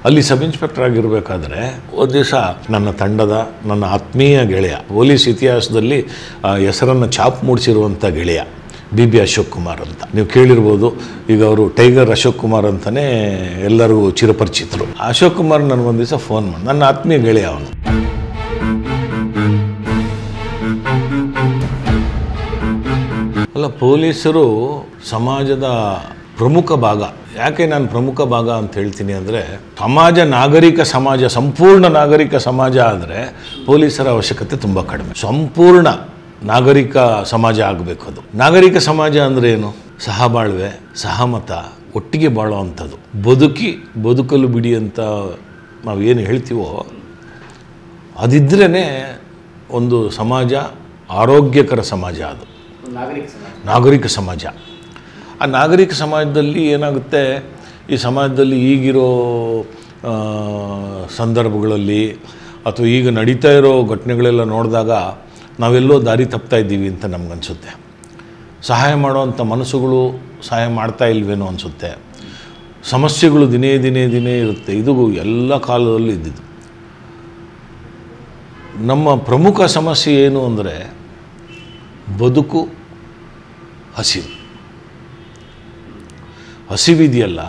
ಅಲ್ಲಿ sub inspector ಆಗಿರಬೇಕಾದ್ರೆ ಒಂದು ದಿವಸ ನನ್ನ ತಂಡದ ನನ್ನ ಆತ್ಮೀಯ ಗೆಳೆಯ, ಪೊಲೀಸ್ ಇತಿಹಾಸದಲ್ಲಿ ಹೆಸರನ್ನು ಛಾಪ್ ಮೂಡಿಸಿರುವಂಥ ಗೆಳೆಯ BB ಅಶೋಕ್ ಕುಮಾರ್ ಅಂತ ನೀವು ಕೇಳಿರ್ಬೋದು. ಈಗ ಅವರು ಟೈಗರ್ ಅಶೋಕ್ ಕುಮಾರ್ ಅಂತಲೇ ಎಲ್ಲರಿಗೂ ಚಿರಪರಿಚಿತರು. ಅಶೋಕ್ ಕುಮಾರ್ ನನಗೊಂದು ದಿವಸ ಫೋನ್ ಮಾಡಿ, ನನ್ನ ಆತ್ಮೀಯ ಗೆಳೆಯ ಅವನು. ಅಲ್ಲ, ಪೊಲೀಸರು ಸಮಾಜದ ಪ್ರಮುಖ ಭಾಗ. ಯಾಕೆ ನಾನು ಪ್ರಮುಖ ಭಾಗ ಅಂತ ಹೇಳ್ತೀನಿ ಅಂದರೆ, ಸಮಾಜ ನಾಗರಿಕ ಸಮಾಜ, ಸಂಪೂರ್ಣ ನಾಗರಿಕ ಸಮಾಜ ಆದರೆ ಪೊಲೀಸರ ಅವಶ್ಯಕತೆ ತುಂಬ ಕಡಿಮೆ. ಸಂಪೂರ್ಣ ನಾಗರಿಕ ಸಮಾಜ ಆಗಬೇಕು. ಅದು ನಾಗರಿಕ ಸಮಾಜ ಅಂದರೆ ಏನು? ಸಹಬಾಳ್ವೆ, ಸಹಮತ, ಒಟ್ಟಿಗೆ ಬಾಳುವಂಥದ್ದು. ಬದುಕಲು ಬಿಡಿ ಅಂತ ನಾವೇನು ಹೇಳ್ತೀವೋ ಅದಿದ್ರೇ ಒಂದು ಸಮಾಜ ಆರೋಗ್ಯಕರ ಸಮಾಜ. ಅದು ನಾಗರಿಕ ಸಮಾಜ. ಆ ನಾಗರಿಕ ಸಮಾಜದಲ್ಲಿ ಏನಾಗುತ್ತೆ, ಈ ಸಮಾಜದಲ್ಲಿ ಈಗಿರೋ ಸಂದರ್ಭಗಳಲ್ಲಿ ಅಥವಾ ಈಗ ನಡೀತಾ ಇರೋ ಘಟನೆಗಳೆಲ್ಲ ನೋಡಿದಾಗ ನಾವೆಲ್ಲೋ ದಾರಿ ತಪ್ತಾ ಇದ್ದೀವಿ ಅಂತ ನಮಗನ್ಸುತ್ತೆ. ಸಹಾಯ ಮಾಡುವಂಥ ಮನಸ್ಸುಗಳು ಸಹಾಯ ಮಾಡ್ತಾ ಇಲ್ವೇನೋ ಅನಿಸುತ್ತೆ. ಸಮಸ್ಯೆಗಳು ದಿನೇ ಇರುತ್ತೆ. ಇದು ಎಲ್ಲ ಕಾಲದಲ್ಲೂ ಇದ್ದಿದ್ದು. ನಮ್ಮ ಪ್ರಮುಖ ಸಮಸ್ಯೆ ಏನು ಅಂದರೆ ಬದುಕು, ಹಸಿವಿದೆಯಲ್ಲ,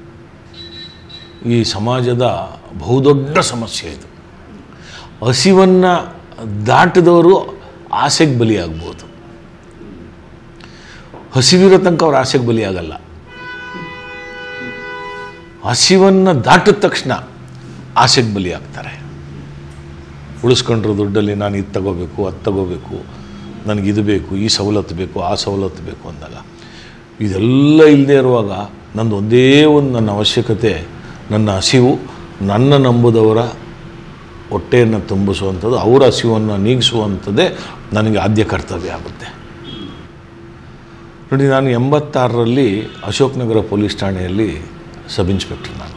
ಈ ಸಮಾಜದ ಬಹುದೊಡ್ಡ ಸಮಸ್ಯೆ ಇದು. ಹಸಿವನ್ನು ದಾಟಿದವರು ಆಸೆಗೆ ಬಲಿಯಾಗ್ಬೋದು. ಹಸಿವಿರೋ ತನಕ ಅವ್ರು ಆಸೆಗೆ ಬಲಿಯಾಗಲ್ಲ. ಹಸಿವನ್ನು ದಾಟಿದ ತಕ್ಷಣ ಆಸೆಗೆ ಬಲಿಯಾಗ್ತಾರೆ. ಉಳಿಸ್ಕೊಂಡ್ರು ದುಡ್ಡಲ್ಲಿ ನಾನು ಇದು ತಗೋಬೇಕು, ಅದು ತಗೋಬೇಕು, ನನಗಿದು ಬೇಕು, ಈ ಸವಲತ್ತು ಬೇಕು, ಆ ಸವಲತ್ತು ಬೇಕು ಅಂದಾಗ, ಇದೆಲ್ಲ ಇಲ್ಲದೆ ಇರುವಾಗ ನಂದು ಒಂದೇ ಒಂದು ನನ್ನ ಅವಶ್ಯಕತೆ, ನನ್ನ ಹಸಿವು, ನನ್ನ ನಂಬುದವರ ಹೊಟ್ಟೆಯನ್ನು ತುಂಬಿಸುವಂಥದ್ದು, ಅವರ ಹಸಿವನ್ನು ನೀಗಿಸುವಂಥದ್ದೇ ನನಗೆ ಆದ್ಯ ಕರ್ತವ್ಯ ಆಗುತ್ತೆ. ನೋಡಿ, ನಾನು 86ರಲ್ಲಿ ಅಶೋಕ್ ನಗರ ಪೊಲೀಸ್ ಠಾಣೆಯಲ್ಲಿ ಸಬ್ ಇನ್ಸ್ಪೆಕ್ಟರ್. ನಾನು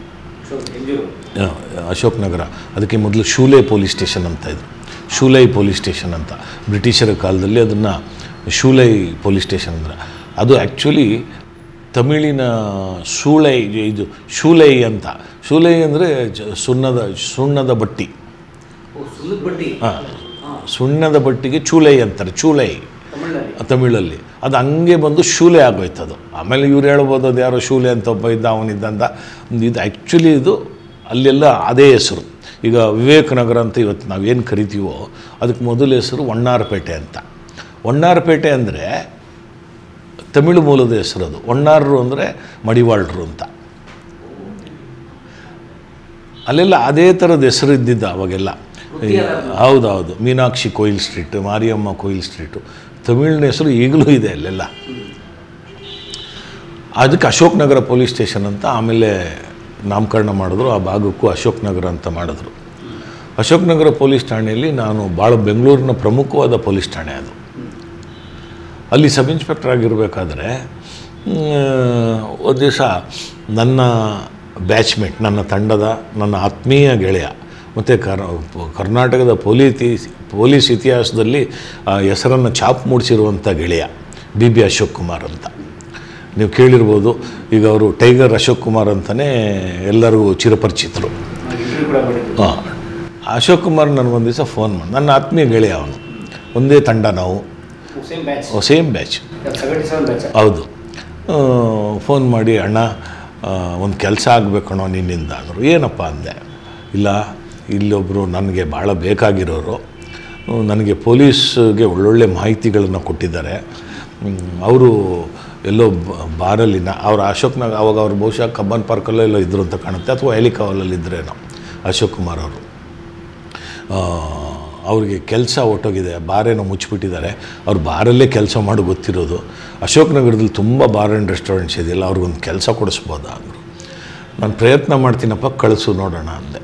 ಅಶೋಕ್ ನಗರ, ಅದಕ್ಕೆ ಮೊದಲು ಶೂಲೈ ಪೊಲೀಸ್ ಸ್ಟೇಷನ್ ಅಂತ ಇದ್ರು. ಶೂಲೈ ಪೊಲೀಸ್ ಸ್ಟೇಷನ್ ಅಂತ ಬ್ರಿಟಿಷರ ಕಾಲದಲ್ಲಿ ಅದನ್ನು ಶೂಲೈ ಪೊಲೀಸ್ ಸ್ಟೇಷನ್ ಅಂದ್ರೆ, ಅದು ಆ್ಯಕ್ಚುಲಿ ತಮಿಳಿನ ಇದು ಶೂಲೈ ಅಂತ. ಶೂಲೈ ಅಂದರೆ ಸುಣ್ಣದ ಬಟ್ಟಿ. ಹಾಂ, ಸುಣ್ಣದ ಬಟ್ಟಿಗೆ ಚೂಲೈ ಅಂತಾರೆ. ಚೂಲೈ ತಮಿಳಲ್ಲಿ. ಅದು ಹಂಗೆ ಬಂದು ಶೂಲೆ ಆಗೋಯ್ತದು. ಆಮೇಲೆ ಇವ್ರು ಹೇಳ್ಬೋದು ಅದು ಯಾರೋ ಶೂಲೆ ಅಂತ ಒಬ್ಬ ಇದ್ದ, ಅವನಿದ್ದಂತ. ಇದು ಆ್ಯಕ್ಚುಲಿ ಇದು ಅಲ್ಲೆಲ್ಲ ಅದೇ ಹೆಸರು. ಈಗ ವಿವೇಕನಗರ ಅಂತ ಇವತ್ತು ನಾವೇನು ಕರಿತೀವೋ ಅದಕ್ಕೆ ಮೊದಲ ಹೆಸರು ವಣ್ಣಾರಪೇಟೆ ಅಂತ. ವಣ್ಣಾರಪೇಟೆ ಅಂದರೆ ತಮಿಳು ಮೂಲದ ಹೆಸರು. ಅದು ವಣ್ಣಾರರು ಅಂದರೆ ಮಡಿವಾಳರು ಅಂತ. ಅಲ್ಲೆಲ್ಲ ಅದೇ ಥರದ ಹೆಸರು ಇದ್ದಿದ್ದ ಅವಾಗೆಲ್ಲ. ಹೌದೌದು. ಮೀನಾಕ್ಷಿ ಕೊಯಿಲ್ ಸ್ಟ್ರೀಟ್, ಮಾರಿಯಮ್ಮ ಕೊಯಿಲ್ ಸ್ಟ್ರೀಟು, ತಮಿಳಿನ ಹೆಸರು ಈಗಲೂ ಇದೆ ಅಲ್ಲೆಲ್ಲ. ಅದಕ್ಕೆ ಅಶೋಕ್ ನಗರ ಪೊಲೀಸ್ ಸ್ಟೇಷನ್ ಅಂತ ಆಮೇಲೆ ನಾಮಕರಣ ಮಾಡಿದ್ರು. ಆ ಭಾಗಕ್ಕೂ ಅಶೋಕ್ ನಗರ ಅಂತ ಮಾಡಿದ್ರು. ಅಶೋಕ್ ನಗರ ಪೊಲೀಸ್ ಠಾಣೆಯಲ್ಲಿ ನಾನು ಭಾಳ ಬೆಂಗಳೂರಿನ ಪ್ರಮುಖವಾದ ಪೊಲೀಸ್ ಠಾಣೆ ಅದು. ಅಲ್ಲಿ ಸಬ್ ಇನ್ಸ್ಪೆಕ್ಟರ್ ಆಗಿರಬೇಕಾದ್ರೆ ಒಂದು ದಿವಸ ನನ್ನ ಬ್ಯಾಚ್ಮೇಟ್, ನನ್ನ ತಂಡದ ನನ್ನ ಆತ್ಮೀಯ ಗೆಳೆಯ ಮತ್ತು ಕರ್ನಾಟಕದ ಪೊಲೀಸ್ ಇತಿಹಾಸದಲ್ಲಿ ಹೆಸರನ್ನು ಛಾಪ್ ಮೂಡಿಸಿರುವಂಥ ಗೆಳೆಯ BB ಅಶೋಕ್ ಕುಮಾರ್ ಅಂತ ನೀವು ಕೇಳಿರ್ಬೋದು. ಈಗ ಅವರು ಟೈಗರ್ ಅಶೋಕ್ ಕುಮಾರ್ ಅಂತಲೇ ಎಲ್ಲರಿಗೂ ಚಿರಪರಿಚಿತರು. ಹಾಂ, ಅಶೋಕ್ ಕುಮಾರ್ ನನಗೊಂದು ದಿವಸ ಫೋನ್ ಮಾಡಿ, ನನ್ನ ಆತ್ಮೀಯ ಗೆಳೆಯ ಅವನು, ಒಂದೇ ತಂಡ ನಾವು, ಸೇಮ್ ಬ್ಯಾಚ್. ಹೌದು. ಫೋನ್ ಮಾಡಿ, ಅಣ್ಣ ಒಂದು ಕೆಲಸ ಆಗಬೇಕಣ್ಣೋ ನಿನ್ನಿಂದ ಅಂದರು. ಏನಪ್ಪ ಅಂದೆ. ಇಲ್ಲ, ಇಲ್ಲೊಬ್ಬರು ನನಗೆ ಭಾಳ ಬೇಕಾಗಿರೋರು, ನನಗೆ ಪೊಲೀಸ್ಗೆ ಒಳ್ಳೊಳ್ಳೆ ಮಾಹಿತಿಗಳನ್ನು ಕೊಟ್ಟಿದ್ದಾರೆ. ಅವರು ಎಲ್ಲೋ ಬಾರಲ್ಲಿ ಅವ್ರು ಅಶೋಕ್ನಾಗ ಅವಾಗ ಅವ್ರು ಬಹುಶಃ ಕಬ್ಬನ್ ಪಾರ್ಕಲ್ಲೋ ಎಲ್ಲೋ ಇದ್ದರು ಅಂತ ಕಾಣುತ್ತೆ, ಅಥವಾ ಹೆಲಿಕಾವಲಲ್ಲಿ ಇದ್ರೇನೋ ಅಶೋಕ್ ಕುಮಾರ್ ಅವರು. ಅವ್ರಿಗೆ ಕೆಲಸ ಹೊಟ್ಟೋಗಿದೆ, ಬಾರೇನೋ ಮುಚ್ಚಿಬಿಟ್ಟಿದ್ದಾರೆ. ಅವ್ರು ಬಾರಲ್ಲೇ ಕೆಲಸ ಮಾಡಿ ಗೊತ್ತಿರೋದು. ಅಶೋಕ್ ನಗರದಲ್ಲಿ ತುಂಬ ಬಾರ್ ಆ್ಯಂಡ್ ರೆಸ್ಟೋರೆಂಟ್ಸ್ ಇದೆಯಲ್ಲ, ಅವ್ರಿಗೊಂದು ಕೆಲಸ ಕೊಡಿಸ್ಬೋದಾ ಅಂದರು. ನಾನು ಪ್ರಯತ್ನ ಮಾಡ್ತೀನಪ್ಪ, ಕಳಿಸು ನೋಡೋಣ ಅಂದೆ.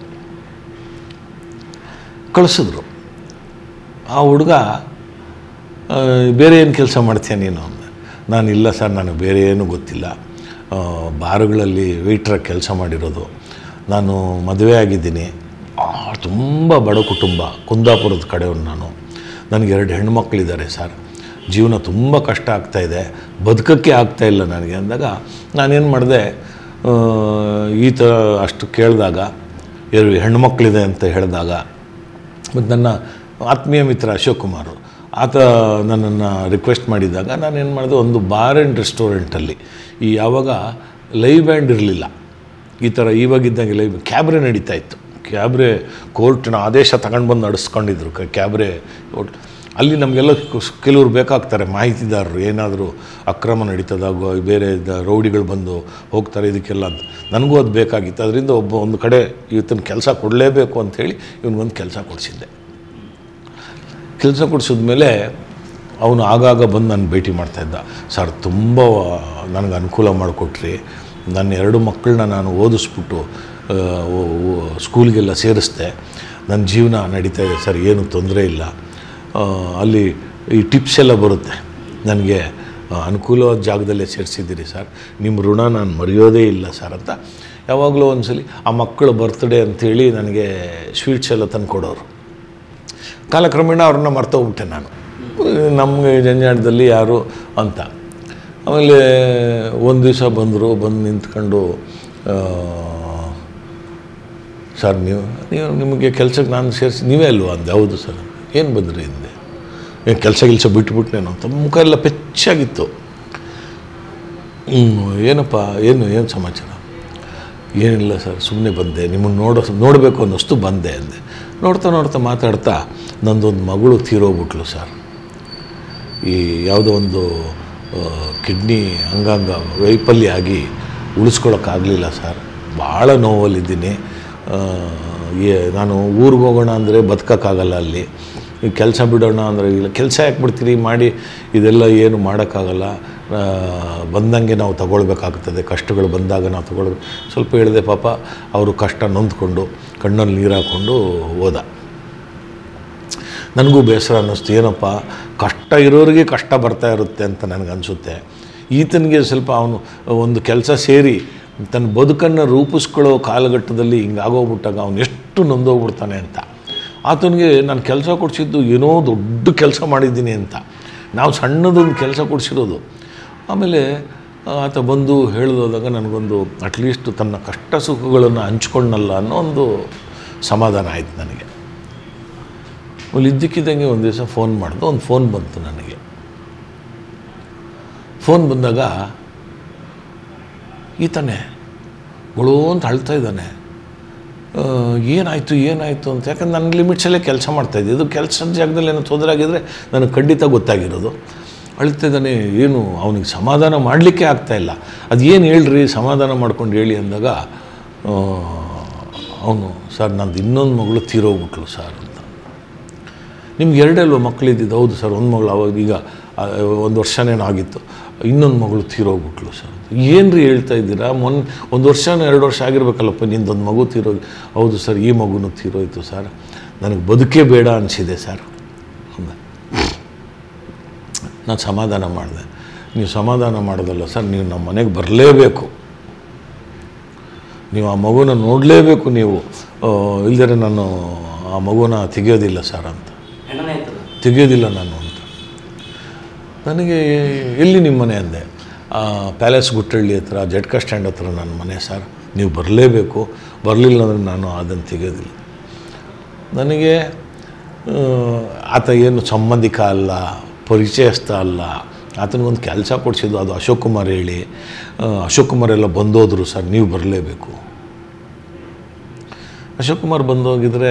ಕಳಿಸಿದ್ರು. ಆ ಹುಡುಗ, ಬೇರೆ ಏನು ಕೆಲಸ ಮಾಡ್ತೀಯ ನೀನು ಅಂದೆ. ನಾನು ಇಲ್ಲ ಸರ್, ನನಗೆ ಬೇರೆ ಏನೂ ಗೊತ್ತಿಲ್ಲ, ಬಾರುಗಳಲ್ಲಿ ವೆಯ್ಟ್ರಾಗಿ ಕೆಲಸ ಮಾಡಿರೋದು, ನಾನು ಮದುವೆ ಆಗಿದ್ದೀನಿ, ತುಂಬ ಬಡ ಕುಟುಂಬ, ಕುಂದಾಪುರದ ಕಡೆಯವ್ರು ನಾನು, ನನಗೆ 2 ಹೆಣ್ಮಕ್ಳಿದ್ದಾರೆ ಸರ್, ಜೀವನ ತುಂಬ ಕಷ್ಟ ಆಗ್ತಾಯಿದೆ, ಬದುಕೋಕ್ಕೆ ಆಗ್ತಾಯಿಲ್ಲ ನನಗೆ ಅಂದಾಗ ನಾನೇನು ಮಾಡಿದೆ, ಈ ಥರ ಅಷ್ಟು ಕೇಳಿದಾಗ 2 ಹೆಣ್ಮಕ್ಳಿದೆ ಅಂತ ಹೇಳಿದಾಗ, ಮತ್ತು ನನ್ನ ಆತ್ಮೀಯ ಮಿತ್ರ ಅಶೋಕ್ ಕುಮಾರ್ ಆತ ನನ್ನನ್ನು ರಿಕ್ವೆಸ್ಟ್ ಮಾಡಿದಾಗ ನಾನೇನು ಮಾಡಿದೆ, ಒಂದು ಬಾರ್ ಆ್ಯಂಡ್ ರೆಸ್ಟೋರೆಂಟಲ್ಲಿ ಯಾವಾಗ ಲೈವ್ ಬ್ಯಾಂಡ್ ಇರಲಿಲ್ಲ, ಈ ಥರ ಇವಾಗಿದ್ದಂಗೆ ಲೈವ್ ಕ್ಯಾಬ್ರೆ ನಡೀತಾ ಇತ್ತು. ಕ್ಯಾಬ್ರೆ ಕೋರ್ಟ್ನ ಆದೇಶ ತಗೊಂಡು ಬಂದು ನಡೆಸ್ಕೊಂಡಿದ್ರು ಕ್ಯಾಬ್ರೆ ಕೋರ್ಟ್. ಅಲ್ಲಿ ನಮಗೆಲ್ಲ ಕೆಲವ್ರು ಬೇಕಾಗ್ತಾರೆ, ಮಾಹಿತಿದಾರರು, ಏನಾದರೂ ಅಕ್ರಮ ನಡೀತದ, ಬೇರೆ ರೌಡಿಗಳು ಬಂದು ಹೋಗ್ತಾರೆ ಇದಕ್ಕೆಲ್ಲ ಅಂತ. ನನಗೂ ಅದು ಬೇಕಾಗಿತ್ತು. ಅದರಿಂದ ಒಂದು ಕಡೆ ಇವತ್ತಿನ ಕೆಲಸ ಕೊಡಲೇಬೇಕು ಅಂಥೇಳಿ ಇವನಿಗೊಂದು ಕೆಲಸ ಕೊಡಿಸಿದ್ದೆ. ಕೆಲಸ ಕೊಡಿಸಿದ್ಮೇಲೆ ಅವನು ಆಗಾಗ ಬಂದು ನಾನು ಭೇಟಿ ಮಾಡ್ತಾಯಿದ್ದ. ಸರ್, ತುಂಬ ನನಗೆ ಅನುಕೂಲ ಮಾಡಿಕೊಟ್ರಿ, ನನ್ನ 2 ಮಕ್ಕಳನ್ನ ನಾನು ಓದಿಸ್ಬಿಟ್ಟು ಸ್ಕೂಲ್ಗೆಲ್ಲ ಸೇರಿಸ್ದೆ, ನನ್ನ ಜೀವನ ನಡೀತಾ ಇದೆ ಸರ್, ಏನೂ ತೊಂದರೆ ಇಲ್ಲ. ಅಲ್ಲಿ ಈ ಟಿಪ್ಸ್ ಎಲ್ಲ ಬರುತ್ತೆ, ನನಗೆ ಅನುಕೂಲವಾದ ಜಾಗದಲ್ಲೇ ಸೇರಿಸಿದ್ದೀರಿ ಸರ್, ನಿಮ್ಮ ಋಣ ನಾನು ಮರೆಯೋದೇ ಇಲ್ಲ ಸರ್ ಅಂತ ಯಾವಾಗಲೂ ಒಂದ್ಸಲಿ ಆ ಮಕ್ಕಳ ಬರ್ತ್ಡೇ ಅಂಥೇಳಿ ನನಗೆ ಸ್ವೀಟ್ಸ್ ಎಲ್ಲ ತಂದು ಕೊಡೋರು. ಕಾಲಕ್ರಮೇಣ ಅವ್ರನ್ನ ಮರ್ತೋಗ್ಬಿಟ್ಟೆ ನಾನು, ನಮಗೆ ಜಂಜಾಟದಲ್ಲಿ ಯಾರು ಅಂತ. ಆಮೇಲೆ ಒಂದು ದಿವಸ ಬಂದು ನಿಂತ್ಕೊಂಡು, ಸರ್ ನೀವು ನಿಮಗೆ ಕೆಲಸಕ್ಕೆ ನಾನು ಸೇರಿಸಿ ನೀವೇ ಅಲ್ವಾ ಅಂದೆ. ಹೌದು ಸರ್. ಏನು ಬಂದ್ರಿ ಹಿಂದೆ? ಏನು ಕೆಲಸ ಬಿಟ್ಬಿಟ್ನೇನೋ ಅಂತ. ಮುಖ ಎಲ್ಲ ಪೆಚ್ಚಾಗಿತ್ತು. ಏನಪ್ಪ, ಏನು ಸಮಾಚಾರ? ಏನಿಲ್ಲ ಸರ್, ಸುಮ್ಮನೆ ಬಂದೆ, ನಿಮ್ಮನ್ನು ನೋಡಬೇಕು ಅನ್ನಿಸ್ತು ಬಂದೆ ಅಂದೆ. ನೋಡ್ತಾ ಮಾತಾಡ್ತಾ ನಂದೊಂದು ಮಗಳು ತೀರೋಗ್ಬಿಟ್ಲು ಸರ್. ಈ ಯಾವುದೋ ಒಂದು ಕಿಡ್ನಿ ಅಂಗಾಂಗ ವೈಫಲ್ಯ ಆಗಿ ಉಳಿಸ್ಕೊಳಕ್ಕಾಗಲಿಲ್ಲ ಸರ್. ಭಾಳ ನೋವಲ್ಲಿದ್ದೀನಿ. ನಾನು ಊರಿಗೆ ಹೋಗೋಣ ಅಂದರೆ ಬದುಕೋಕ್ಕಾಗಲ್ಲ, ಅಲ್ಲಿ ಕೆಲಸ ಬಿಡೋಣ ಅಂದರೆ ಇಲ್ಲ. ಕೆಲಸ ಯಾಕೆ ಬಿಡ್ತೀರಿ, ಮಾಡಿ ಇದೆಲ್ಲ ಏನು ಮಾಡೋಕ್ಕಾಗಲ್ಲ, ಬಂದಂಗೆ ನಾವು ತಗೊಳ್ಬೇಕಾಗ್ತದೆ, ಕಷ್ಟಗಳು ಬಂದಾಗ ನಾವು ತಗೊಳ್ಬೇಕು. ಸ್ವಲ್ಪ ಹೇಳಿದೆ. ಪಾಪ ಅವರು ಕಷ್ಟ ನೊಂದ್ಕೊಂಡು ಕಣ್ಣಲ್ಲಿ ನೀರು ಹಾಕ್ಕೊಂಡು ಹೋದ. ನನಗೂ ಬೇಸರ ಅನ್ನಿಸ್ತು, ಏನಪ್ಪ ಕಷ್ಟ ಇರೋರಿಗೆ ಕಷ್ಟ ಬರ್ತಾ ಇರುತ್ತೆ ಅಂತ ನನಗನ್ಸುತ್ತೆ. ಈತನಿಗೆ ಸ್ವಲ್ಪ ಅವನು ಒಂದು ಕೆಲಸ ಸೇರಿ ತನ್ನ ಬದುಕನ್ನು ರೂಪಿಸ್ಕೊಳ್ಳೋ ಕಾಲಘಟ್ಟದಲ್ಲಿ ಹಿಂಗಾಗೋಗ್ಬಿಟ್ಟಾಗ ಅವನು ಎಷ್ಟು ನೊಂದೋಗ್ಬಿಡ್ತಾನೆ ಅಂತ. ಆತನಿಗೆ ನಾನು ಕೆಲಸ ಕೊಡಿಸಿದ್ದು ಏನೋ ದೊಡ್ಡ ಕೆಲಸ ಮಾಡಿದ್ದೀನಿ ಅಂತ, ನಾವು ಸಣ್ಣದೊಂದು ಕೆಲಸ ಕೊಡಿಸಿರೋದು. ಆಮೇಲೆ ಆತ ಬಂದು ಹೇಳಿದಾಗ ನನಗೊಂದು ಅಟ್ಲೀಸ್ಟ್ ತನ್ನ ಕಷ್ಟ ಸುಖಗಳನ್ನು ಹಂಚ್ಕೊಂಡಲ್ಲ ಅನ್ನೋ ಒಂದು ಸಮಾಧಾನ ಆಯಿತು ನನಗೆ. ಅಲ್ಲಿ ಇದ್ದಕ್ಕಿದ್ದಂಗೆ ಒಂದು ದಿವಸ ಫೋನ್ ಮಾಡಿದೆ. ಒಂದು ಫೋನ್ ಬಂತು ನನಗೆ. ಫೋನ್ ಬಂದಾಗ ಈತನೇ ಗೊಳೋ ಅಂತ ಅಳ್ತಾ ಇದ್ದಾನೆ. ಏನಾಯಿತು ಅಂತ. ಯಾಕಂದ್ರೆ ನನ್ನ ಲಿಮಿಟ್ಸಲ್ಲೇ ಕೆಲಸ ಮಾಡ್ತಾಯಿದ್ದೆ. ಇದು ಕೆಲಸದ ಜಾಗದಲ್ಲಿ ಏನೋ ತೊಂದರೆ ಆಗಿದ್ದರೆ ನನಗೆ ಖಂಡಿತ ಗೊತ್ತಾಗಿರೋದು. ಅಳ್ತಾ ಇದ್ದಾನೆ, ಏನು ಅವನಿಗೆ ಸಮಾಧಾನ ಮಾಡಲಿಕ್ಕೆ ಆಗ್ತಾಯಿಲ್ಲ. ಅದೇನು ಹೇಳ್ರಿ, ಸಮಾಧಾನ ಮಾಡ್ಕೊಂಡು ಹೇಳಿ ಅಂದಾಗ ಅವನು, ಸರ್ ನಂದು ಇನ್ನೊಂದು ಮಗಳು ತೀರೋಗ್ಬಿಟ್ಲು ಸರ್ ಅಂತ. ನಿಮ್ಗೆ 2 ಅಲ್ವ ಮಕ್ಕಳಿದ್ದಿದ್ದು? ಹೌದು ಸರ್, ಒಂದು ಮಗಳು ಅವಾಗ ಈಗ 1 ವರ್ಷನೇನೋ ಆಗಿತ್ತು, ಇನ್ನೊಂದು ಮಗಳು ತೀರೋಗ್ಬಿಟ್ಲು ಸರ್. ಏನು ರೀ ಹೇಳ್ತಾ ಇದ್ದೀರಾ? 1 ವರ್ಷನೋ 2 ವರ್ಷ ಆಗಿರ್ಬೇಕಲ್ಲಪ್ಪ ನಿಂದೊಂದು ಮಗು ತೀರೋಗಿ. ಹೌದು ಸರ್, ಈ ಮಗುನೂ ತೀರೋಯ್ತು ಸರ್, ನನಗೆ ಬದುಕೇ ಬೇಡ ಅನಿಸಿದೆ ಸರ್ ಅಂದ. ನಾನು ಸಮಾಧಾನ ಮಾಡಿದೆ. ನೀವು ಸಮಾಧಾನ ಮಾಡೋದಲ್ಲ ಸರ್, ನೀವು ನಮ್ಮ ಮನೆಗೆ ಬರಲೇಬೇಕು, ನೀವು ಆ ಮಗುನ ನೋಡಲೇಬೇಕು, ನೀವು ಇಲ್ಲದೇ ನಾನು ಆ ಮಗುನ ತೆಗೆಯೋದಿಲ್ಲ ಸರ್ ಅಂತ. ತೆಗೆಯೋದಿಲ್ಲ ನಾನು ಅಂತ. ನನಗೆ ಎಲ್ಲಿ ನಿಮ್ಮ ಮನೆ ಅಂದೆ. ಪ್ಯಾಲೇಸ್ ಗುಟ್ಟಳ್ಳಿ ಹತ್ರ ಜಟ್ಕಾ ಸ್ಟ್ಯಾಂಡ್ ಹತ್ರ ನನ್ನ ಮನೆ ಸರ್, ನೀವು ಬರಲೇಬೇಕು, ಬರಲಿಲ್ಲ ಅಂದರೆ ನಾನು ಅದನ್ನು ತೆಗೆಯೋದಿಲ್ಲ. ನನಗೆ ಆತ ಏನು ಸಂಬಂಧಿಕ ಅಲ್ಲ, ಪರಿಚಯಸ್ಥ ಅಲ್ಲ, ಆತನಿಗೊಂದು ಕೆಲಸ ಕೊಡಿಸಿದ್ದು, ಅದು ಅಶೋಕ್ ಕುಮಾರ್ ಹೇಳಿ. ಅಶೋಕ್ ಕುಮಾರ್ ಎಲ್ಲ ಬಂದೋದ್ರು ಸರ್, ನೀವು ಬರಲೇಬೇಕು. ಅಶೋಕ್ ಕುಮಾರ್ ಬಂದೋಗಿದ್ರೆ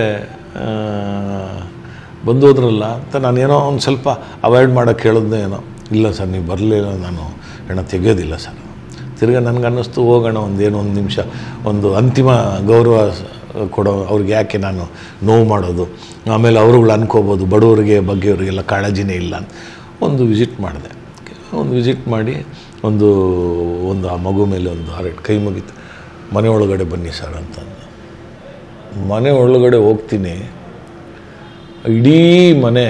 ಬಂದೋದ್ರಲ್ಲ ಅಂತ ನಾನೇನೋ ಒಂದು ಸ್ವಲ್ಪ ಅವಾಯ್ಡ್ ಮಾಡೋಕ್ಕೆ ಹೇಳಿದ್ನೋ ಏನೋ. ಇಲ್ಲ ಸರ್, ನೀವು ಬರಲಿಲ್ಲ, ನಾನು ಹೆಣ ತೆಗೆಯೋದಿಲ್ಲ ಸರ್. ತಿರ್ಗಿ ನನಗೆ ಅನ್ನಿಸ್ತು, ಹೋಗೋಣ ಒಂದು ನಿಮಿಷ ಒಂದು ಅಂತಿಮ ಗೌರವ ಕೊಡೋ, ಅವ್ರಿಗೆ ಯಾಕೆ ನಾನು ನೋವು ಮಾಡೋದು, ಆಮೇಲೆ ಅವರುಗಳು ಅನ್ಕೋಬೋದು ಬಡವರಿಗೆ ಬಗ್ಗೆಯವರಿಗೆಲ್ಲ ಕಾಳಜಿನೇ ಇಲ್ಲ ಅಂತ. ಒಂದು ವಿಸಿಟ್ ಮಾಡಿದೆ. ವಿಸಿಟ್ ಮಾಡಿ ಒಂದು ಆ ಮಗು ಮೇಲೆ ಒಂದು 2 ಕೈ ಮುಗಿತು. ಮನೆ ಒಳಗಡೆ ಬನ್ನಿ ಸರ್ ಅಂತಂದು. ಮನೆ ಒಳಗಡೆ ಹೋಗ್ತೀನಿ, ಇಡೀ ಮನೆ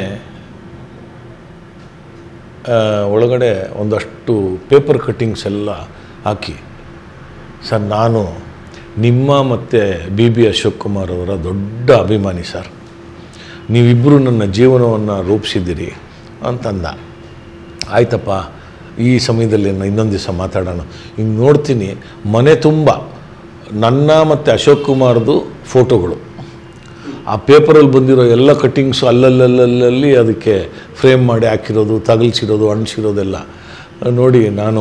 ಒಳಗಡೆ ಒಂದಷ್ಟು ಪೇಪರ್ ಕಟ್ಟಿಂಗ್ಸ್ ಎಲ್ಲ ಹಾಕಿ, ಸರ್ ನಾನು ನಿಮ್ಮ ಮತ್ತು ಬಿ ಅಶೋಕ್ ಕುಮಾರ್ ಅವರ ದೊಡ್ಡ ಅಭಿಮಾನಿ ಸರ್, ನೀವಿಬ್ಬರು ನನ್ನ ಜೀವನವನ್ನು ರೂಪಿಸಿದ್ದೀರಿ ಅಂತಂದ. ಆಯ್ತಪ್ಪ, ಈ ಸಮಯದಲ್ಲಿ ಇನ್ನೊಂದು ದಿವಸ ಮಾತಾಡೋಣ. ಹಿಂಗೆ ನೋಡ್ತೀನಿ ಮನೆ ತುಂಬ ನನ್ನ ಮತ್ತು ಅಶೋಕ್ ಕುಮಾರ್ದು ಫೋಟೋಗಳು, ಆ ಪೇಪರಲ್ಲಿ ಬಂದಿರೋ ಎಲ್ಲ ಕಟ್ಟಿಂಗ್ಸು ಅಲ್ಲಲ್ಲಿ ಅದಕ್ಕೆ ಫ್ರೇಮ್ ಮಾಡಿ ಹಾಕಿರೋದು, ತಗಲ್ಸಿರೋದು, ಅಂಟಿಸಿರೋದೆಲ್ಲ ನೋಡಿ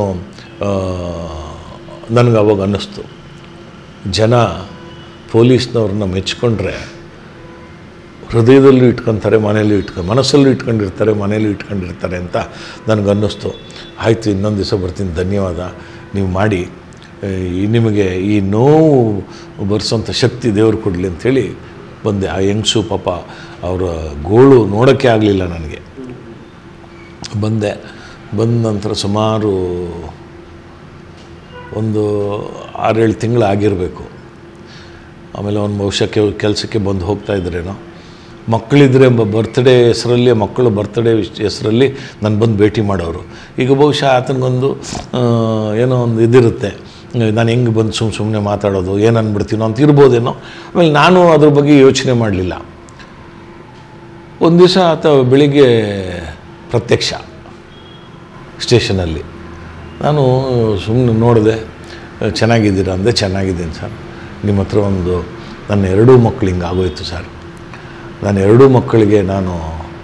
ನನಗೆ ಅವಾಗ ಅನ್ನಿಸ್ತು, ಜನ ಪೊಲೀಸ್ನವ್ರನ್ನ ಮೆಚ್ಕೊಂಡ್ರೆ ಹೃದಯದಲ್ಲೂ ಇಟ್ಕೊತಾರೆ, ಮನಸ್ಸಲ್ಲೂ ಇಟ್ಕೊಂಡಿರ್ತಾರೆ, ಮನೆಯಲ್ಲೂ ಇಟ್ಕೊಂಡಿರ್ತಾರೆ ಅಂತ ನನಗನ್ನಿಸ್ತು. ಆಯಿತು, ಇನ್ನೊಂದು ದಿವಸ ಬರ್ತೀನಿ, ಧನ್ಯವಾದ, ನೀವು ಮಾಡಿ, ನಿಮಗೆ ಈ ನೋವು ಬರ್ಸೋಂಥ ಶಕ್ತಿ ದೇವ್ರು ಕೊಡಲಿ ಅಂಥೇಳಿ ಬಂದೆ. ಆ ಹೆಂಗಸು ಪಾಪ ಅವರ ಗೋಳು ನೋಡೋಕ್ಕೆ ಆಗಲಿಲ್ಲ ನನಗೆ. ಬಂದ ನಂತರ ಸುಮಾರು ಒಂದು 6-7 ತಿಂಗಳು ಆಗಿರಬೇಕು. ಆಮೇಲೆ ಅವ್ನು ಬಹುಶಃ ಕೆಲಸಕ್ಕೆ ಬಂದು ಹೋಗ್ತಾ ಇದ್ರೇನೋ, ಮಕ್ಕಳಿದ್ರೆ ಬರ್ತ್ಡೇ ಹೆಸರಲ್ಲಿ, ಮಕ್ಕಳು ಬರ್ತ್ಡೇ ಹೆಸರಲ್ಲಿ ನಾನು ಬಂದು ಭೇಟಿ ಮಾಡೋರು. ಈಗ ಬಹುಶಃ ಆತನಿಗೊಂದು ಏನೋ ಒಂದು ಇದಿರುತ್ತೆ, ನಾನು ಹೆಂಗೆ ಬಂದು ಸುಮ್ಮನೆ ಮಾತಾಡೋದು, ಏನು ಅಂದ್ಬಿಡ್ತೀನೋ ಅಂತ ಇರ್ಬೋದೇನೋ. ಆಮೇಲೆ ನಾನು ಅದ್ರ ಬಗ್ಗೆ ಯೋಚನೆ ಮಾಡಲಿಲ್ಲ. ಒಂದು ದಿವಸ ಆತ ಬೆಳಿಗ್ಗೆ ಪ್ರತ್ಯಕ್ಷ ಸ್ಟೇಷನಲ್ಲಿ. ನಾನು ಸುಮ್ಮನೆ ನೋಡಿದೆ, ಚೆನ್ನಾಗಿದ್ದೀರಾ ಅಂದೆ. ಚೆನ್ನಾಗಿದ್ದೀನಿ ಸರ್, ನಿಮ್ಮ ಹತ್ರ ಒಂದು ನನ್ನ 2 ಮಕ್ಕಳು ಹಿಂಗೆ ಆಗೋಯ್ತು ಸರ್, ನಾನು 2 ಮಕ್ಕಳಿಗೆ ನಾನು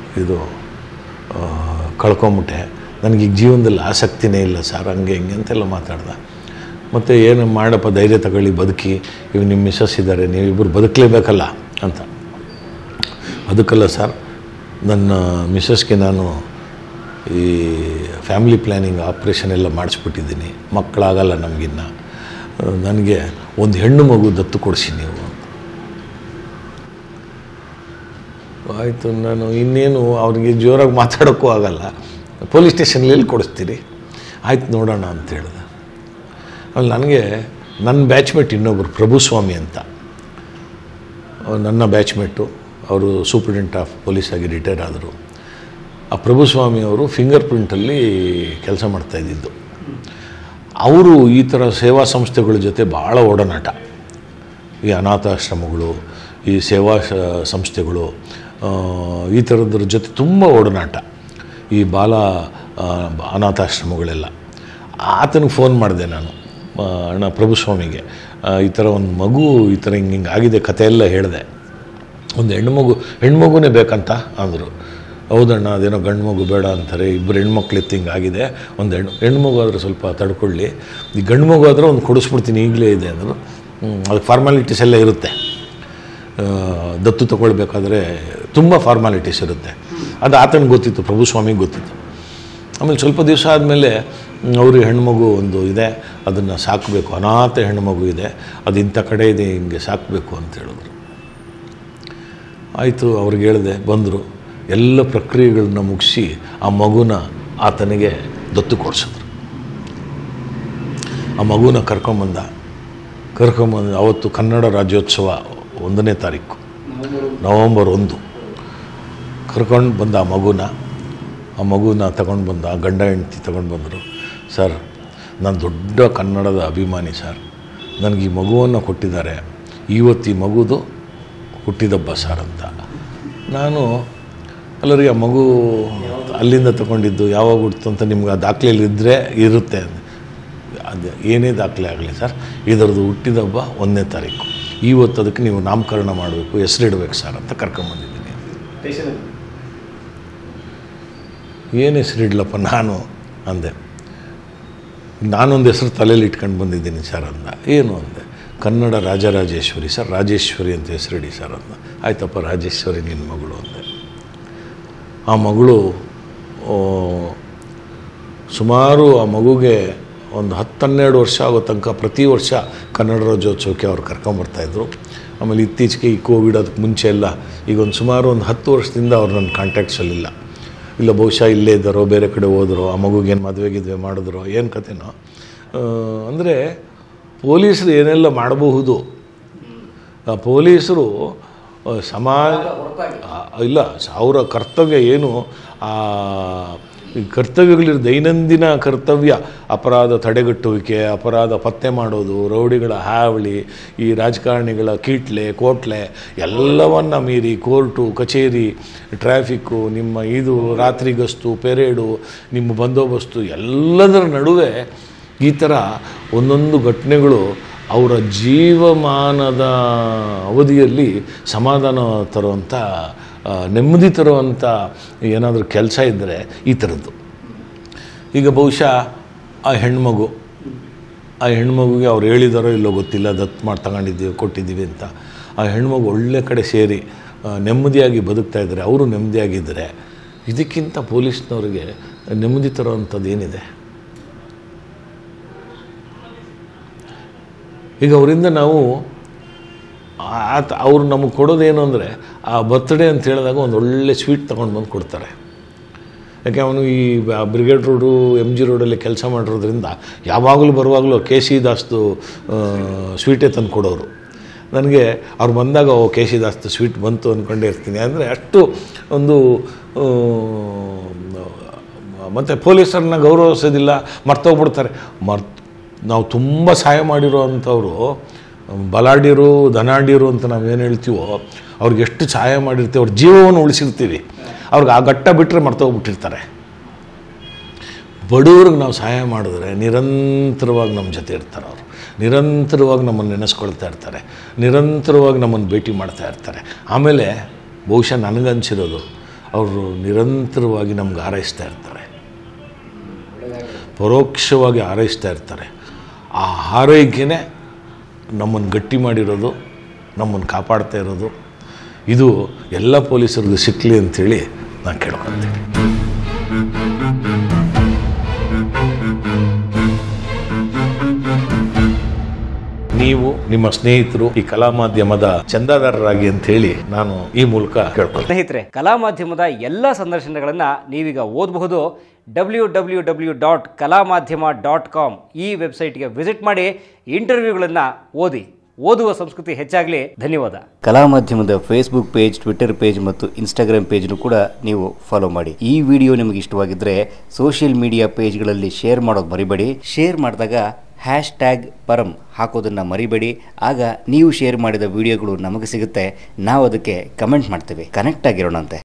ಕಳ್ಕೊಂಬಿಟ್ಟೆ, ನನಗೀಗ ಜೀವನದಲ್ಲಿ ಆಸಕ್ತಿನೇ ಇಲ್ಲ ಸರ್, ಹಂಗೆ ಹಿಂಗೆ ಅಂತೆಲ್ಲ ಮಾತಾಡ್ದೆ. ಮತ್ತು ಏನು ಮಾಡಪ್ಪ, ಧೈರ್ಯ ತಗೊಳ್ಳಿ, ಬದುಕಿ, ಇವಾಗ ನಿಮ್ಮ ಮಿಸ್ಸಸ್ ಇದ್ದಾರೆ, ನೀವಿಬ್ಬರು ಬದುಕಲೇಬೇಕಲ್ಲ ಅಂತ. ಅದಕ್ಕಲ್ಲ ಸರ್, ನನ್ನ ಮಿಸ್ಸಸ್ಗೆ ನಾನು ಈ ಫ್ಯಾಮಿಲಿ ಪ್ಲ್ಯಾನಿಂಗ್ ಆಪ್ರೇಷನ್ ಎಲ್ಲ ಮಾಡಿಸ್ಬಿಟ್ಟಿದ್ದೀನಿ, ಮಕ್ಕಳಾಗಲ್ಲ ನಮಗಿನ್ನ, ನನಗೆ ಒಂದು ಹೆಣ್ಣು ಮಗು ದತ್ತು ಕೊಡಿಸಿ ನೀವು ಅಂತ. ಆಯಿತು, ನಾನು ಇನ್ನೇನು ಅವ್ರಿಗೆ ಜೋರಾಗಿ ಮಾತಾಡೋಕ್ಕೂ ಆಗಲ್ಲ, ಪೊಲೀಸ್ ಸ್ಟೇಷನ್ಲಿ ಕೊಡಿಸ್ತೀರಿ, ಆಯ್ತು ನೋಡೋಣ ಅಂತ ಹೇಳಿದೆ. ಆಮೇಲೆ ನನಗೆ ನನ್ನ ಬ್ಯಾಚ್ಮೇಟ್ ಇನ್ನೊಬ್ಬರು ಪ್ರಭುಸ್ವಾಮಿ ಅಂತ, ನನ್ನ ಬ್ಯಾಚ್ಮೇಟು, ಅವರು ಸೂಪ್ರಿಡೆಂಟ್ ಆಫ್ ಪೊಲೀಸ್ ಆಗಿ ರಿಟೈರ್ ಆದರು. ಆ ಪ್ರಭುಸ್ವಾಮಿ ಅವರು ಫಿಂಗರ್ ಪ್ರಿಂಟಲ್ಲಿ ಕೆಲಸ ಮಾಡ್ತಾಯಿದ್ದಿದ್ದು. ಅವರು ಈ ಥರ ಸೇವಾ ಸಂಸ್ಥೆಗಳ ಜೊತೆ ಭಾಳ ಒಡನಾಟ, ಈ ಅನಾಥಾಶ್ರಮಗಳು, ಈ ಸೇವಾ ಸಂಸ್ಥೆಗಳು, ಈ ಥರದ್ರ ಜೊತೆ ತುಂಬ ಒಡನಾಟ, ಈ ಬಾಲ ಅನಾಥಾಶ್ರಮಗಳೆಲ್ಲ. ಆತನಿಗೆ ಫೋನ್ ಮಾಡಿದೆ ನಾನು, ಅಣ್ಣ ಪ್ರಭುಸ್ವಾಮಿಗೆ, ಈ ಥರ ಒಂದು ಮಗು ಈ ಥರ ಹಿಂಗೆ ಆಗಿದೆ, ಕಥೆ ಎಲ್ಲ ಹೇಳಿದೆ. ಒಂದು ಹೆಣ್ಮಗುನೇ ಬೇಕಂತ ಅಂದರು. ಹೌದಣ್ಣ, ಅದೇನೋ ಗಂಡು ಮಗು ಬೇಡ ಅಂತಾರೆ, 2 ಹೆಣ್ಮಕ್ಳಿತ್ತು ಹಿಂಗಾಗಿದೆ, ಒಂದು ಹೆಣ್ಮಗು ಆದರೆ ಸ್ವಲ್ಪ ತಡ್ಕೊಳ್ಳಿ, ಈ ಗಂಡು ಮಗು ಆದರೆ ಒಂದು ಕೊಡಿಸ್ಬಿಡ್ತೀನಿ ಈಗಲೇ ಇದೆ ಅಂದರು. ಅದು ಫಾರ್ಮಾಲಿಟೀಸ್ ಎಲ್ಲ ಇರುತ್ತೆ, ದತ್ತು ತಗೊಳ್ಬೇಕಾದ್ರೆ ತುಂಬ ಫಾರ್ಮಾಲಿಟೀಸ್ ಇರುತ್ತೆ. ಅದು ಆತನಿಗೆ ಗೊತ್ತಿತ್ತು, ಪ್ರಭುಸ್ವಾಮಿಗೆ ಗೊತ್ತಿತ್ತು. ಆಮೇಲೆ ಸ್ವಲ್ಪ ದಿವಸ ಆದಮೇಲೆ ಅವರು ಹೆಣ್ಮಗು ಒಂದು ಇದೆ, ಅದನ್ನು ಸಾಕಬೇಕು, ಅನಾಥ ಹೆಣ್ಮಗು ಇದೆ, ಅದು ಇಂಥ ಕಡೆ ಇದೆ, ಹಿಂಗೆ ಸಾಕಬೇಕು ಅಂತ ಹೇಳಿದ್ರು. ಆಯಿತು, ಅವ್ರಿಗೆ ಹೇಳಿದೆ, ಬಂದರು, ಎಲ್ಲ ಪ್ರಕ್ರಿಯೆಗಳನ್ನ ಮುಗಿಸಿ ಆ ಮಗುನ ಆತನಿಗೆ ದತ್ತು ಕೊಡಿಸಿದ್ರು. ಆ ಮಗುನ ಕರ್ಕೊಂಬಂದು ಅವತ್ತು ಕನ್ನಡ ರಾಜ್ಯೋತ್ಸವ 1ನೇ ತಾರೀಕು ನವಂಬರ್ 1 ಕರ್ಕೊಂಡು ಬಂದ ಆ ಮಗುನ ತಗೊಂಡು ಬಂದ, ಆ ಗಂಡ ಹೆಂಡತಿ ತಗೊಂಡು ಬಂದರು. ಸರ್, ನಾನು ದೊಡ್ಡ ಕನ್ನಡದ ಅಭಿಮಾನಿ ಸರ್, ನನಗೆ ಈ ಮಗುವನ್ನು ಕೊಟ್ಟಿದ್ದಾರೆ, ಇವತ್ತು ಈ ಮಗುದು ಹುಟ್ಟಿದಬ್ಬ ಸರ್ ಅಂತ. ನಾನು ಅಲ್ಲರಿಗೆ ಆ ಮಗು ಅಲ್ಲಿಂದ ತಗೊಂಡಿದ್ದು ಯಾವಾಗ ಹುಟ್ಟಿತು ಅಂತ ನಿಮ್ಗೆ ಆ ದಾಖಲೆಯಲ್ಲಿ ಇರುತ್ತೆ. ಅದು ಏನೇ ದಾಖಲೆ ಆಗಲಿ ಸರ್, ಇದರದ್ದು ಹುಟ್ಟಿದಬ್ಬ 1ನೇ ತಾರೀಕು, ಇವತ್ತು ಅದಕ್ಕೆ ನೀವು ನಾಮಕರಣ ಮಾಡಬೇಕು, ಹೆಸರಿಡ್ಬೇಕು ಸರ್ ಅಂತ ಕರ್ಕೊಂಬಂದಿದ್ದೀನಿ. ಏನು ಹೆಸರಿಡ್ಲಪ್ಪ ನಾನು ಅಂದೆ. ನಾನೊಂದು ಹೆಸರು ತಲೆಯಲ್ಲಿ ಇಟ್ಕೊಂಡು ಬಂದಿದ್ದೀನಿ ಸರ್ ಅಂದ. ಏನು ಅಂದೆ. ಕನ್ನಡ ರಾಜರಾಜೇಶ್ವರಿ ಸರ್, ರಾಜೇಶ್ವರಿ ಅಂತ ಹೆಸರಿಡಿ ಸರ್ ಅಂದ. ಆಯ್ತಪ್ಪ, ರಾಜೇಶ್ವರಿ ನಿನ್ನ ಮಗಳು ಅಂದೆ. ಆ ಮಗಳು ಸುಮಾರು ಆ ಮಗುಗೆ ಒಂದು 10-12 ವರ್ಷ ಆಗೋ ತನಕ ಪ್ರತಿ ವರ್ಷ ಕನ್ನಡ ರಾಜ್ಯೋತ್ಸವಕ್ಕೆ ಅವ್ರು ಕರ್ಕೊಂಬರ್ತಾಯಿದ್ರು. ಆಮೇಲೆ ಇತ್ತೀಚೆಗೆ ಈ ಕೋವಿಡ್ ಅದಕ್ಕೆ ಮುಂಚೆ ಎಲ್ಲ ಈಗ ಒಂದು ಸುಮಾರು ಒಂದು 10 ವರ್ಷದಿಂದ ಅವ್ರು ನನ್ನ ಕಾಂಟ್ಯಾಕ್ಟ್ಸಲ್ಲಿಲ್ಲ. ಇಲ್ಲ ಬಹುಶಃ ಇಲ್ಲೇ ಇದ್ದಾರೋ, ಬೇರೆ ಕಡೆ ಹೋದರೋ, ಆ ಮಗುಗೇನು ಮದುವೆಗಿದ್ವೆ ಮಾಡಿದ್ರು, ಏನು ಕಥೆನೋ. ಅಂದರೆ ಪೊಲೀಸರು ಏನೆಲ್ಲ ಮಾಡಬಹುದು, ಪೊಲೀಸರು ಸಮಾಜ ಇಲ್ಲ ಅವರ ಕರ್ತವ್ಯ ಏನು, ಈ ಕರ್ತವ್ಯಗಳಿರೋ ದೈನಂದಿನ ಕರ್ತವ್ಯ, ಅಪರಾಧ ತಡೆಗಟ್ಟುವಿಕೆ, ಅಪರಾಧ ಪತ್ತೆ ಮಾಡೋದು, ರೌಡಿಗಳ ಹಾವಳಿ, ಈ ರಾಜಕಾರಣಿಗಳ ಕೀಟ್ಲೆ ಕೋಟ್ಲೆ ಎಲ್ಲವನ್ನ ಮೀರಿ ಕೋರ್ಟು ಕಚೇರಿ, ಟ್ರಾಫಿಕ್ಕು, ನಿಮ್ಮ ಇದು ರಾತ್ರಿ ಗಸ್ತು, ಪೆರೇಡು, ನಿಮ್ಮ ಬಂದೋಬಸ್ತು ಎಲ್ಲದರ ನಡುವೆ ಈ ಥರ ಒಂದೊಂದು ಘಟನೆಗಳು ಅವರ ಜೀವಮಾನದ ಅವಧಿಯಲ್ಲಿ ಸಮಾಧಾನ ತರುವಂಥ, ನೆಮ್ಮದಿ ತರುವಂಥ ಏನಾದರೂ ಕೆಲಸ ಇದ್ದರೆ ಈ ಥರದ್ದು. ಈಗ ಬಹುಶಃ ಆ ಹೆಣ್ಮಗುಗೆ ಅವ್ರು ಹೇಳಿದಾರೋ ಇಲ್ಲೋ ಗೊತ್ತಿಲ್ಲ, ದತ್ತು ಮಾಡಿ ತಗೊಂಡಿದ್ದೀವಿ ಕೊಟ್ಟಿದ್ದೀವಿ ಅಂತ. ಆ ಹೆಣ್ಮಗು ಒಳ್ಳೆ ಕಡೆ ಸೇರಿ ನೆಮ್ಮದಿಯಾಗಿ ಬದುಕ್ತಾ ಇದ್ದಾರೆ, ಅವರು ನೆಮ್ಮದಿಯಾಗಿದ್ದರೆ ಇದಕ್ಕಿಂತ ಪೊಲೀಸ್ನವ್ರಿಗೆ ನೆಮ್ಮದಿ ತರುವಂಥದ್ದು ಏನಿದೆ? ಈಗ ಅವರಿಂದ ನಾವು ಅವ್ರು ನಮಗೆ ಕೊಡೋದೇನು ಅಂದರೆ, ಆ ಬರ್ತ್ಡೇ ಅಂತ ಹೇಳಿದಾಗ ಒಂದು ಒಳ್ಳೆ ಸ್ವೀಟ್ ತೊಗೊಂಡು ಬಂದು ಕೊಡ್ತಾರೆ. ಯಾಕೆ ಅವನು ಈ ಬ್ರಿಗೇಡ್ ರೋಡು MG ರೋಡಲ್ಲಿ ಕೆಲಸ ಮಾಡಿರೋದ್ರಿಂದ ಯಾವಾಗಲೂ ಬರುವಾಗಲೂ KC ದಾಸ್ದು ಸ್ವೀಟೇ ತಂದು ಕೊಡೋರು. ನನಗೆ ಅವ್ರು ಬಂದಾಗ KC ದಾಸ್ದು ಸ್ವೀಟ್ ಬಂತು ಅಂದ್ಕೊಂಡೇ ಇರ್ತೀನಿ. ಅಂದರೆ ಅಷ್ಟು ಒಂದು ಮತ್ತು ಪೊಲೀಸರನ್ನ ಗೌರವಿಸೋದಿಲ್ಲ, ಮರ್ತೋಗ್ಬಿಡ್ತಾರೆ. ನಾವು ತುಂಬ ಸಹಾಯ ಮಾಡಿರೋ ಅಂಥವ್ರು, ಬಲಾಢ್ಯರು ಧನಾಢ್ಯರು ಅಂತ ನಾವೇನು ಹೇಳ್ತೀವೋ, ಅವ್ರಿಗೆ ಎಷ್ಟು ಸಹಾಯ ಮಾಡಿರ್ತೀವಿ, ಅವ್ರ ಜೀವವನ್ನು ಉಳಿಸಿರ್ತೀವಿ, ಅವ್ರಿಗೆ ಆ ಘಟ್ಟ ಬಿಟ್ಟರೆ ಮರ್ತೋಗ್ಬಿಟ್ಟಿರ್ತಾರೆ. ಬಡವ್ರಿಗೆ ನಾವು ಸಹಾಯ ಮಾಡಿದ್ರೆ ನಿರಂತರವಾಗಿ ನಮ್ಮ ಜೊತೆ ಇರ್ತಾರೆ. ಅವರು ನಿರಂತರವಾಗಿ ನಮ್ಮನ್ನು ನೆನೆಸ್ಕೊಳ್ತಾ ಇರ್ತಾರೆ, ನಿರಂತರವಾಗಿ ನಮ್ಮನ್ನು ಭೇಟಿ ಮಾಡ್ತಾ ಇರ್ತಾರೆ. ಆಮೇಲೆ ಬಹುಶಃ ನನಗನ್ಸಿರೋದು, ಅವರು ನಿರಂತರವಾಗಿ ನಮ್ಗೆ ಹಾರೈಸ್ತಾ ಇರ್ತಾರೆ, ಪರೋಕ್ಷವಾಗಿ ಹಾರೈಸ್ತಾ ಇರ್ತಾರೆ. ಆ ಹಾರೈಕೆನೇ ನಮ್ಮನ್ನು ಗಟ್ಟಿ ಮಾಡಿರೋದು, ನಮ್ಮನ್ನು ಕಾಪಾಡ್ತಾ ಇರೋದು. ಇದು ಎಲ್ಲ ಪೊಲೀಸರಿಗೂ ಸಿಕ್ಕಲಿ ಅಂಥೇಳಿ ನಾನು ಕೇಳ್ಕೊಳ್ತೀನಿ. ನೀವು ನಿಮ್ಮ ಸ್ನೇಹಿತರು ಈ ಕಲಾ ಮಾಧ್ಯಮದ ಚಂದಾದಾರರಾಗಿ ಅಂಥೇಳಿ ನಾನು ಈ ಮೂಲಕ ಕೇಳ್ಕೊಳ್ತೀನಿ. ಸ್ನೇಹಿತರೆ, ಕಲಾ ಮಾಧ್ಯಮದ ಎಲ್ಲ ಸಂದರ್ಶನಗಳನ್ನು ನೀವೀಗ ಓದಬಹುದು. www.kalamadhyama.com ಈ ವೆಬ್ಸೈಟ್ಗೆ ವಿಸಿಟ್ ಮಾಡಿ ಇಂಟರ್ವ್ಯೂಗಳನ್ನು ಓದುವ ಸಂಸ್ಕೃತಿ ಹೆಚ್ಚಾಗಲಿ. ಧನ್ಯವಾದ. ಕಲಾ ಮಾಧ್ಯಮದ ಫೇಸ್ಬುಕ್ ಪೇಜ್, ಟ್ವಿಟರ್ ಪೇಜ್ ಮತ್ತು ಇನ್ಸ್ಟಾಗ್ರಾಮ್ ಪೇಜ್ನು ಕೂಡ ನೀವು ಫಾಲೋ ಮಾಡಿ. ಈ ವಿಡಿಯೋ ನಿಮಗೆ ಇಷ್ಟವಾಗಿದ್ದರೆ ಸೋಷಿಯಲ್ ಮೀಡಿಯಾ ಪೇಜ್ಗಳಲ್ಲಿ ಶೇರ್ ಮಾಡೋದು ಮರಿಬೇಡಿ. ಶೇರ್ ಮಾಡಿದಾಗ #ಪರಂ ಹಾಕೋದನ್ನು ಮರಿಬೇಡಿ. ಆಗ ನೀವು ಶೇರ್ ಮಾಡಿದ ವಿಡಿಯೋಗಳು ನಮಗೆ ಸಿಗುತ್ತೆ, ನಾವು ಅದಕ್ಕೆ ಕಮೆಂಟ್ ಮಾಡ್ತೇವೆ. ಕನೆಕ್ಟ್ ಆಗಿರೋಣಂತೆ.